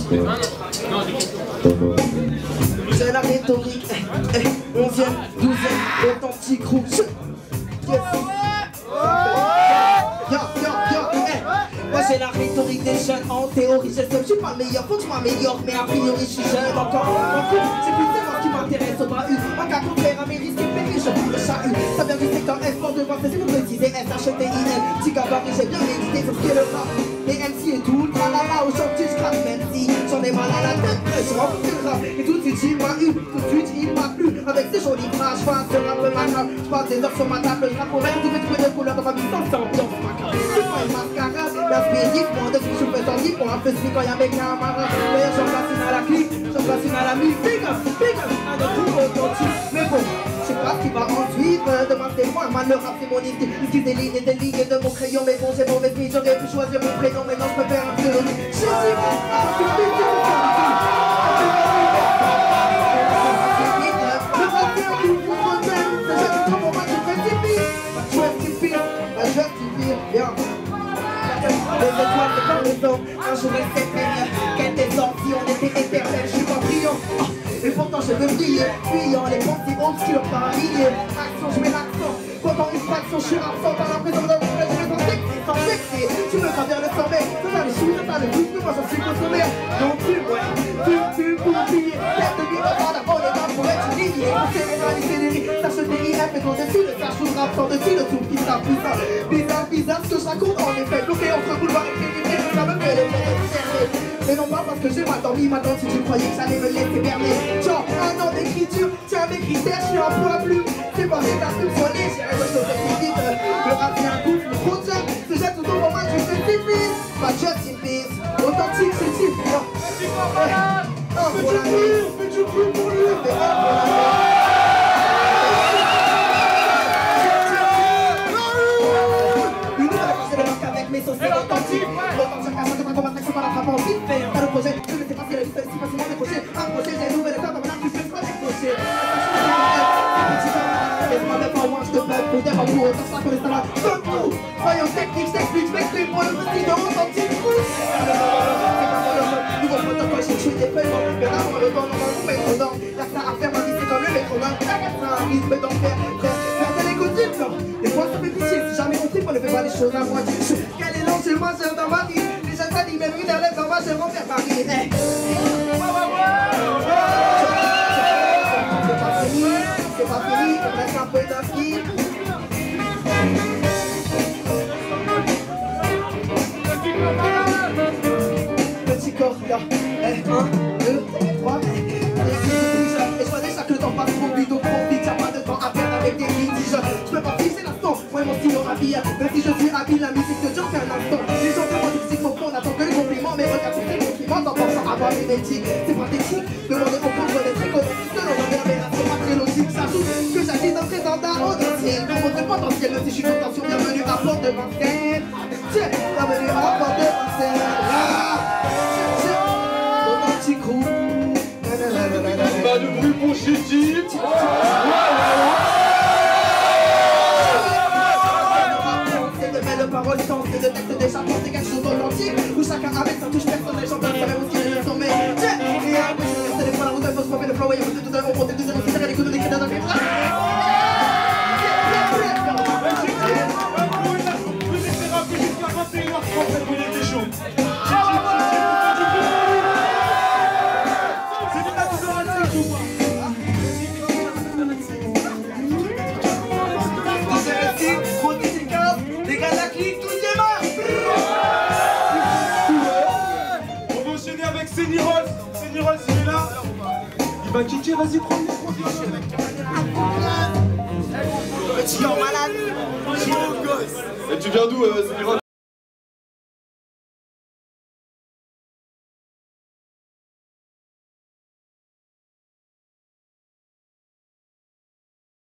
C'est la rhétorique, 11e, 12e, authentique rouge. Moi j'ai la rhétorique des jeunes, en théorie je sais que je suis pas le meilleur, faut que je m'améliore, mais a priori je suis jeune encore. En cours, c'est plus tellement qui m'intéresse au bahut. En cas contraire à mes risques et périls, je prends le chahut. Ça vient du secteur S pour devoir c'est ce que vous me disiez, S-H-E-T-I-N. Petit gabarit, j'ai bien médité sur ce qu'est le rap. Les MC et tout, tralala, aujourd'hui je craque, même si j'en ai mal à la tête, je m'en fous le rap. Et tout de suite il m'a eu, tout de suite il m'a plu. Avec ces jolies phrases, je fais un rap macabre. Je passe des heures sur ma table, je rappe au rêve, tu veux trouver des couleurs dans ma vie sans ambiance macabre. C'est pas une mascarade, l'aspérique, moi de ce que je fais sans pour un peu celui quand y'a mes camarades. D'ailleurs j'en place une à la clique, j'en place une à la mi. Big up, un de tout authentique. Mais bon, je sais pas ce qui va ensuite. Demain c'est moi, man, le rap c'est mon idée. Utilise des lignes et des lignes de mon crayon. Mais bon, j'ai mauvaise vie, j'aurais pu choisir mon prénom. Mais non, je peux faire un pseudonyme. Je suis un jour elle s'est fait qu'elle est sortie, on était éternels, je suis pas brillant. Et pourtant je veux briller, fuyant les pensées obscures par milliers. Action, je mets l'accent, pendant une fraction, je suis absent par la présence d'un vrai, je vais t'en vexer, sans vexer. Tu veux pas faire le sommet, ça va le chou, ça va le plus, mais moi j'en suis consommé. Non plus, ouais, tu pour oublier. Tête de vie, avant d'abord les mains pour être liés. C'est réalisé des rires, sache le DIF et au-dessus, le sache le rap, sans dessus, le tout qui sera plus ça. Bizarre, ce que je raconte en effet, bloqué entre boulevard et crédit. Ça me fait les faire. Mais non pas parce que j'ai mal dormi, maintenant si tu croyais que j'allais me laisser berner. Genre un an d'écriture, tiens mes critères, je suis un poids plume. C'est pas des tasses sur les chiens, je te fais vite. Le rap c'est un gouffre, le gros jump, c'est jette tout au moment, je fais des fils. Pas just in peace, authentique c'est type. Fais du bruit pour lui. Mes sauces c'est authentique. Autant chacun chante pas combattre, c'est pas la frappe en vite. T'as le projet, je ne sais pas si elle est si facilement décroché. Un projet, j'ai une nouvelle étape, dans mon arc, tu fais quoi décrocher. Laisse-moi même pas moi, je te bug, pour dire en bout, autant ça qu'on est là. Comme tout, soyons techniques, je t'explique, je m'exprime pour le petit de authentique. C'est pas pour le mode, nouveau protocole, j'ai tué des feuilles, mais là, on le donne, on va vous mettre dedans. Y'a que ça à faire, ma vie, c'est comme le métronome. T'inquiète, c'est un rythme d'en faire. Faire des écoutimes, non. Des fois, ça fait pitié, si jamais on tripe, on ne fait pas les choses à moitié. C'est moi seul dans ma vie. Les jeunes s'animent, même une élève dans ma seule en faire Paris. C'est pas fini, on reste un peu d'inspi. Petit corps, là. 1, 2, 3, et je vois déjà que le temps passe trop vite, donc profite, y'a pas de temps à perdre avec des litiges. Je peux pas fixer l'instant, moi et mon stylo habille. Même si je suis habile, la musique de John fait un instant. Les gens demandent du psychophone, attends que les compliments, mais regarde tous les compliments, t'en penses à avoir une éthique. C'est pathétique, demander au pauvre d'être économique, selon l'aberration pas très logique. J'ajoute que j'agis d'un présent d'un haut de ciel. Pour montrer le potentiel, même si je suis contention, bienvenue à Porte de Vincennes. Tiens, bienvenue à Porte de Vincennes. Authentique rouge. Pas de bruit pour Chiti. Parole sens et de texte déjà c'est quelque chose d'authentique où chacun avec sa touche personne les gens peuvent savoir où ils sont mais et après c'est des fois la route elle faut se frapper le flow et après tout à l'heure on monte des zéros c'est les coups de l'écrit dans la vie. Sénirol, il est là. Il va kicker, vas-y, prends les conditions. Petit corps malade. Et tu viens d'où, Sénirol?